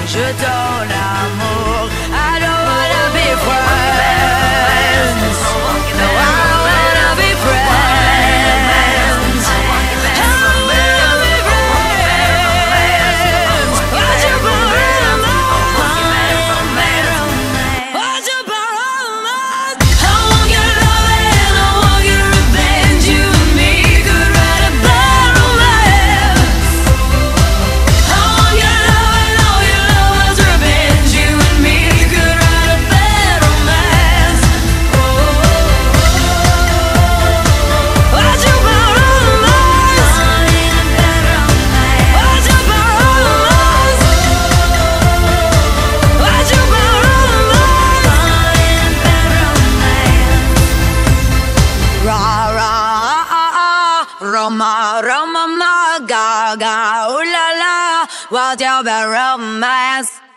je donne l'amour. I don't wanna be friends. No, I wanna be friends. I wanna be friends. What you borrow romance? What you borrow romance? I want your love and I want your revenge. You and me could write a bad romance. I want your love and all your love's revenge. You and me could write a bad romance. What you borrow romance? What you borrow romance? What you borrow romance? Ra ra Roma Roma ma ga ga ooh la la, what you borrow romance?